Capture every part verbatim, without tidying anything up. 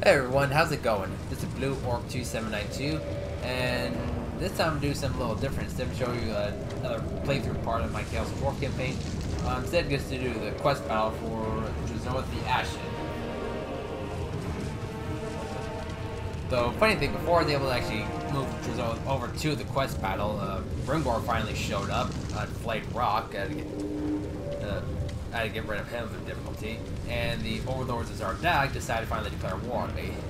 Hey everyone, how's it going? This is Blue Orc two seven nine two, and this time I'm doing something a little different. Instead of showing you uh, another playthrough part of my Chaos of War campaign, uh, instead I'm going to do the quest battle for Drazoth the Ashen. So, funny thing, before I was able to actually move Drazoth over to the quest battle, uh, Brimgor finally showed up on Flayed Rock. I had to get, uh, I had to get rid of him with difficulty, and the Overlords of Zardak decided to finally declare war on me.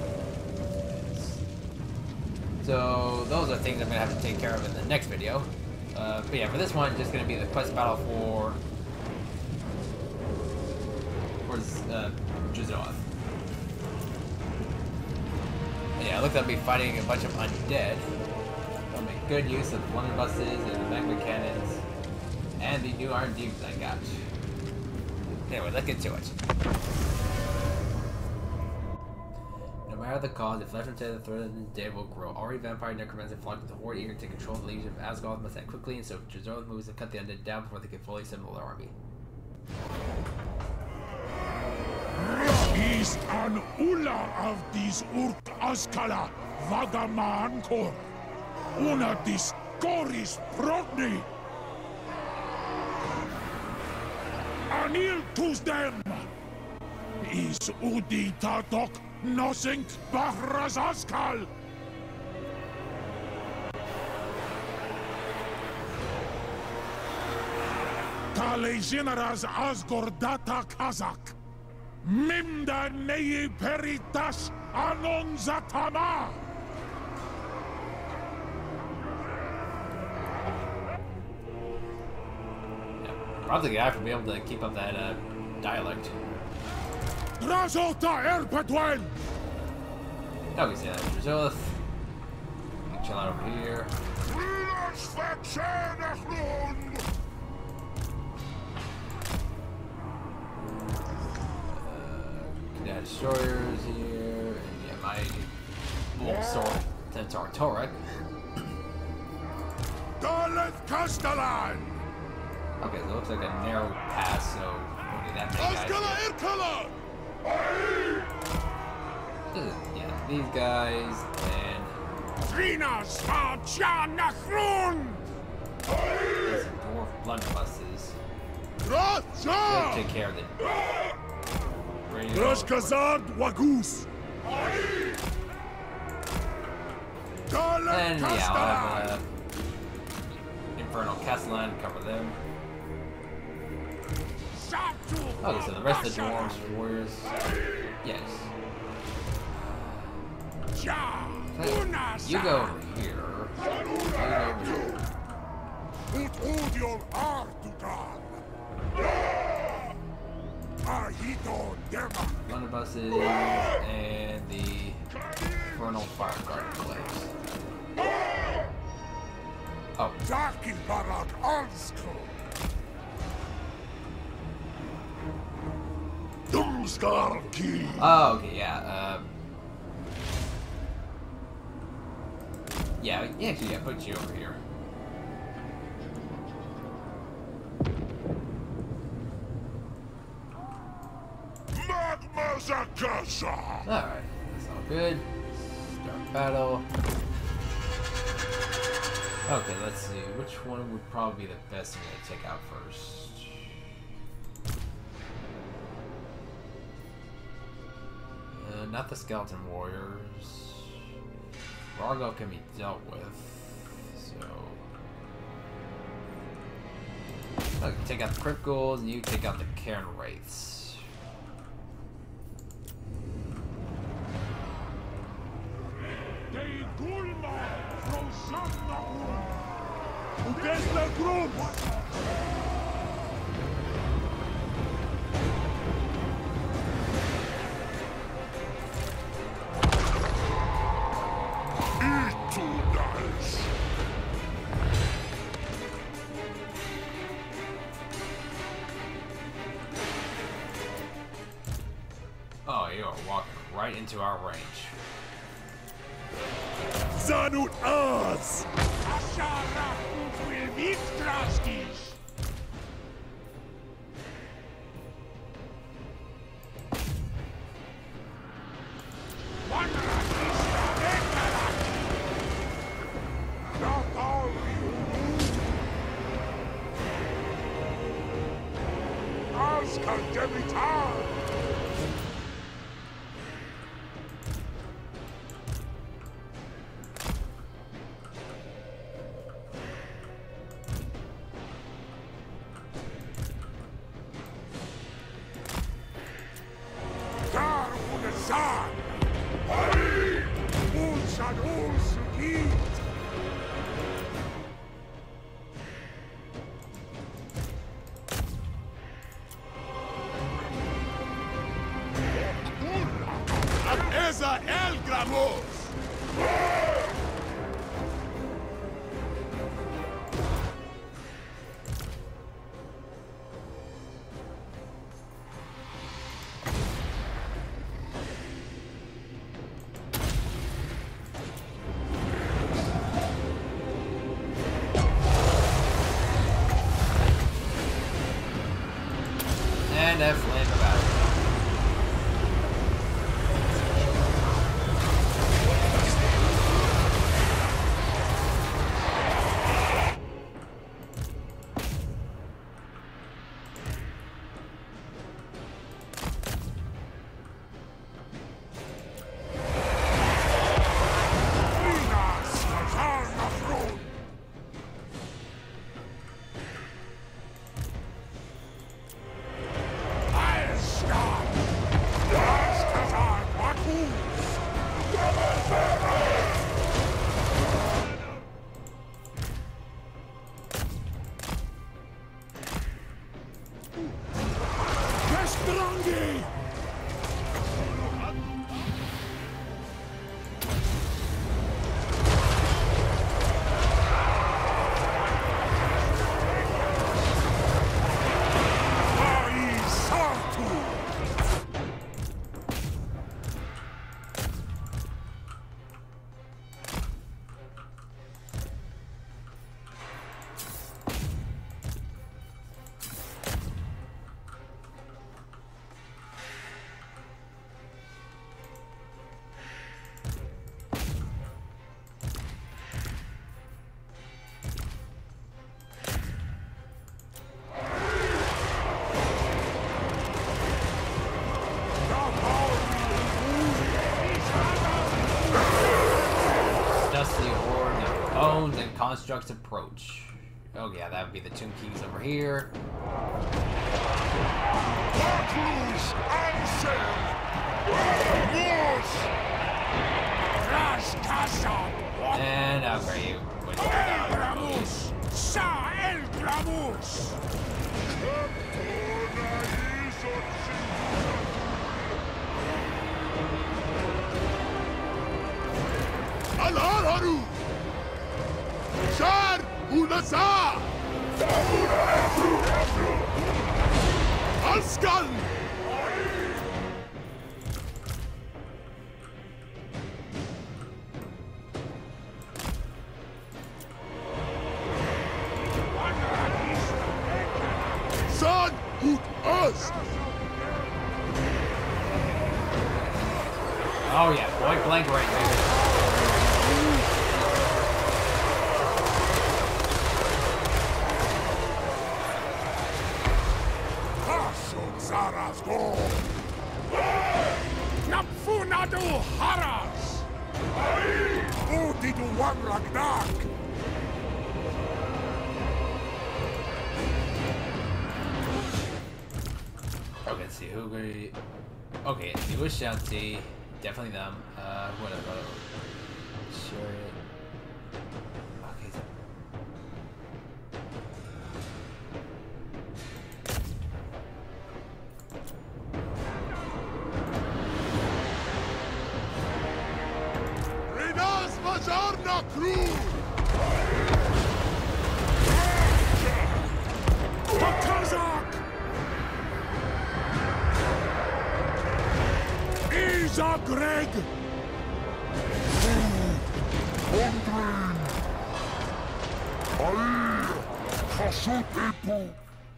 So those are things I'm going to have to take care of in the next video. Uh, but yeah, for this one, just going to be the quest battle for for uh, Drazoth. Yeah, it looks like I'll be fighting a bunch of undead. I'll make good use of blunderbusses and the magma cannons and the new iron demons I got. Anyway, let's get to it. No matter the cause, if left until the threat of the dead will grow. Already vampire necromancer flocked with the horde eager to control the legion of Asgard must act quickly, and so Drazoth moves and cut the undead down before they can fully assemble their army. Ist an Ulla of these Urt Askala, Vagamankor, Una dis Goris Prodni. Anil tus dem! Is Udi Tatok Nosink Bahras Askal! Tale generas Asgordata Kazak! Mimda Nei Peritas Anon Zatama! Probably the guy for being able to keep up that uh, dialect. Drazota Erpetwen! Oh, we see that. Drazoth. You can chill out over here. Yeah, destroyers here, and yeah, my bull sword, Centaur Torek. Daleth Castellan! Okay, so it looks like a narrow pass, so okay, that big guy. This is, yeah, these guys and Trina Svajanachrun! these dwarf blunderbusses. Racha! Take care of it. Droshkazad Wagus! And yeah, I'll have uh, Infernal Castellan cover them. Okay, so the rest of the dwarves, warriors, yes. So, you go over here. You go over here. Blunderbusses and the Infernal Fire Guard Clays. Oh. Oh, okay, yeah, um... Yeah, yeah, actually, yeah, put you over here. Alright, that's all good. Start battle. Okay, let's see. Which one would probably be the best thing to take out first? Uh, not the skeleton warriors. Vargo can be dealt with, so... Okay, take out the crypt ghouls, and you take out the Cairn wraiths. Oh, you are walking right into our range. Zanut Az! Devitar! Dar Unasan! Hari! Ulsan Ulsukit! Eza El Gramos! And F land the battle. Bones and Constructs approach. Oh yeah, that would be the Tomb Kings over here. And I'll grab you. Al-Araru! Shar Unasa! Alskan! San Ut Us! Oh yeah, point blank right there. Zaras go! Napfunadu Haras! Udidu Wanragnak! Okay, let's see who we. Okay, New Ashanti, definitely them. Uh, whatever. Sure. Okay. So Mazarna crew! Kazak! Isa Greg! Ondrin! Ai! Kasut Epo!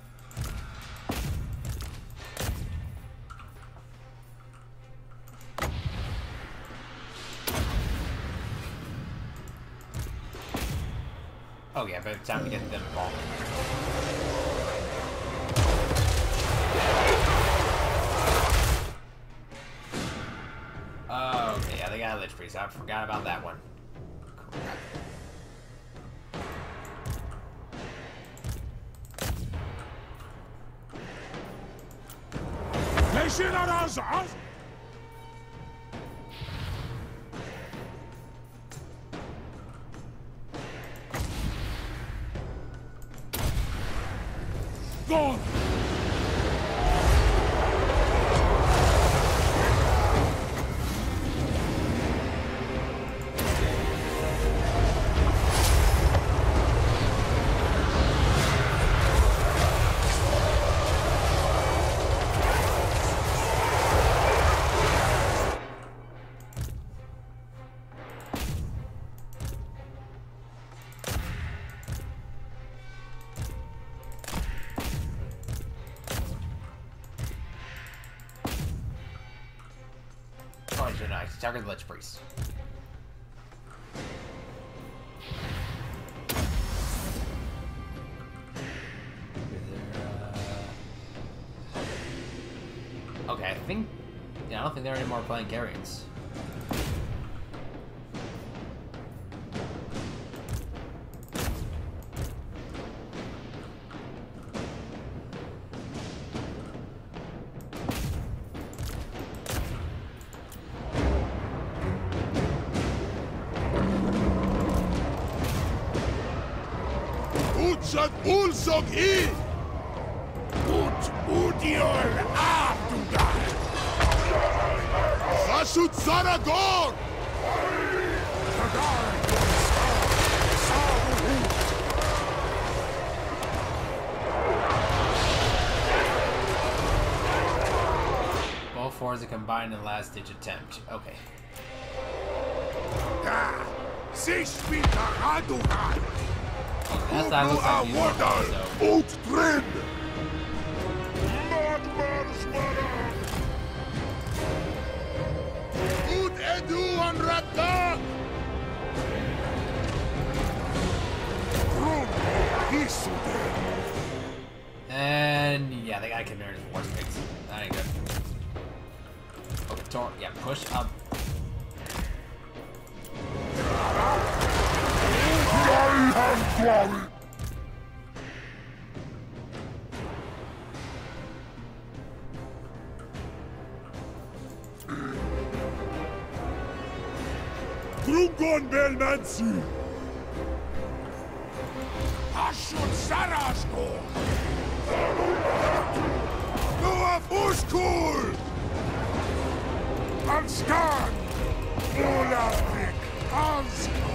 Oh yeah, but it's time to get them involved. they got a Lich Priest. I forgot about that one. Crap. Gone! Nice. Target the Lich Priest. Uh... Okay, I think. Yeah, I don't think there are any more Plancarians. Utsat ulsog I! Ut udiol abdugar! Sashut Saragor! Both fours are combined in the last ditch attempt. Okay. Ah! Sishpita Aduhan! That's not looks like you so. Ut trend! Madmarsmara! Ut edu anrata! Run hisude! And yeah, they gotta commit his war space. That ain't good. Okay, Tor, yeah, push up. I have glory! Drugon Belmansi! Ashut Sarasco! Noah Fuskul! Anskan! Olavik! Anskan!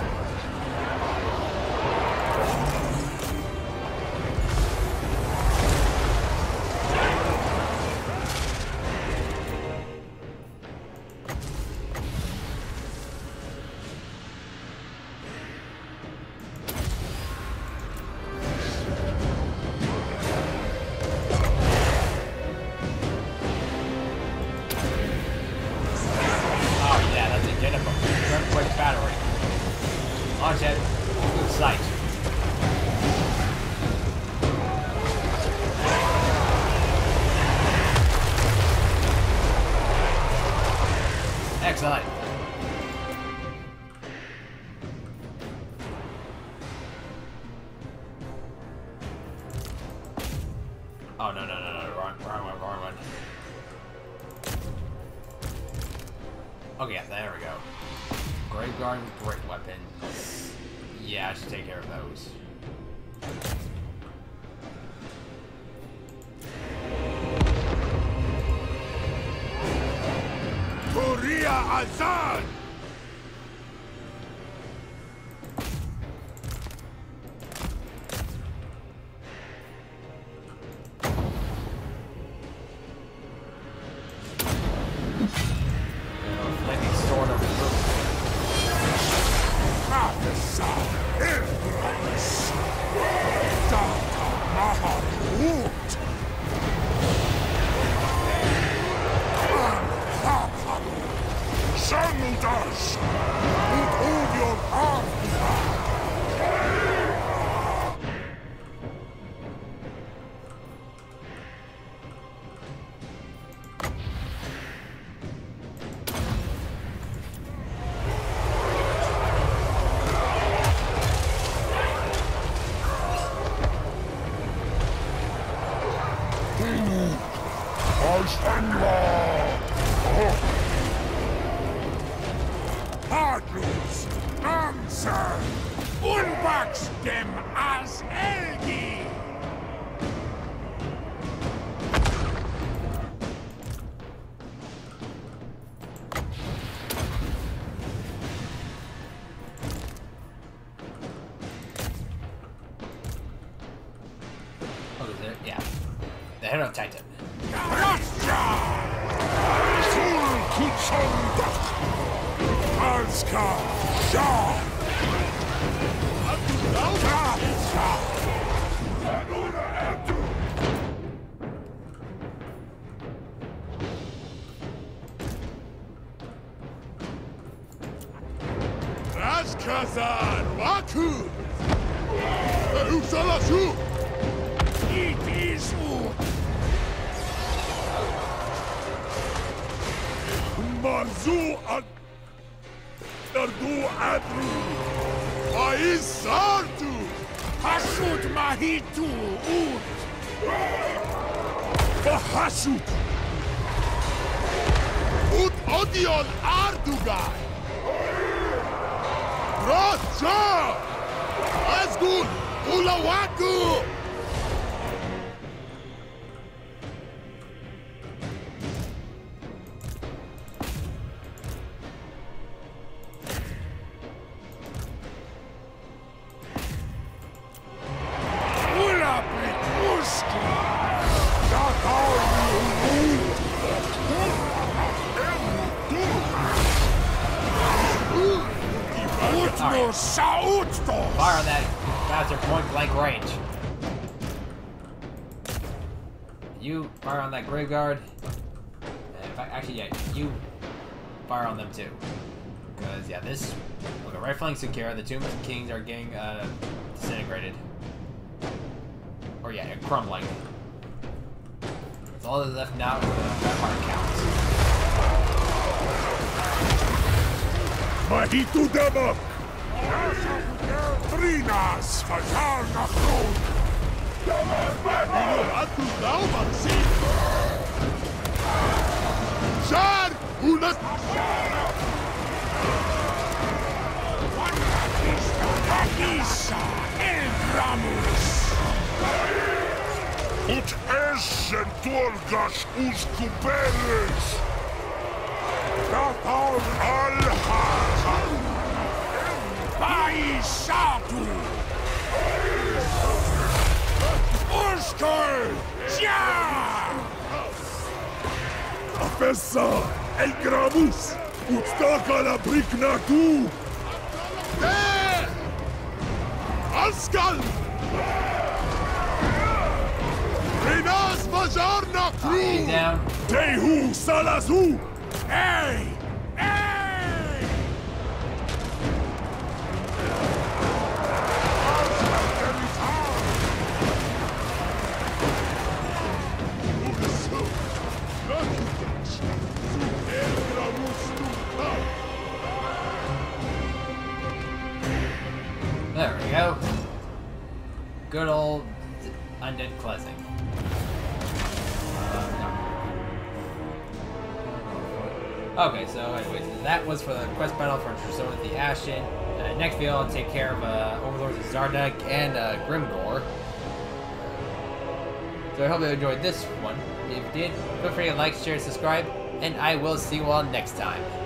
Excellent. Oh, no, no, no, no, wrong, wrong one, wrong one. Okay, yeah, there we go. Grave Guard, great weapons. Yeah, I should take care of those. Korea Azan! Flaming sword of the room. Prophesy, Empress! Data Maharut! Samudas! Ut odium ardua! Magnus, answer! Unbox them as Elgi! Oh, is there? Yeah. The Hero Titan. Alska! Shaw! Rashkazan! Waku! Usalashu! It is ut! Marzu ad... Dardu adru! Aisartu! Hashut mahitu ut! Vahashut! Ut odion ardugai! Raja! Asgun! Ulawaku! Fire on that bastard point blank range. You fire on that graveyard. And in fact, actually, yeah, you fire on them too. Because, yeah, this. Okay, right flank secure. The Tombs and Kings are getting uh, disintegrated. Or, yeah, crumbling. That's all that's left now. That part counts. Mahitu Demok! Trinas Fajar Nachron! Inu Atu Daubansi! Shar Unat! Akisa Elgramus! Ut Eschen Torgas Us Kuberes! Ratal Alha! Paisatu! Uskol! Ja! Afessa! El Gramus! Utstaka la Briknatu! Eh! Askal! Renas Vajarna Crew! Down. Tehu Salazu! Hey! Hey! There we go. Good old undead cleansing. Okay, so anyways, that was for the quest battle for Tristana the Ashen. Uh, next video, I'll take care of uh, Overlords of Zardak and uh, Grimgor. So I hope you enjoyed this one. If you did, feel free to like, share, subscribe, and I will see you all next time.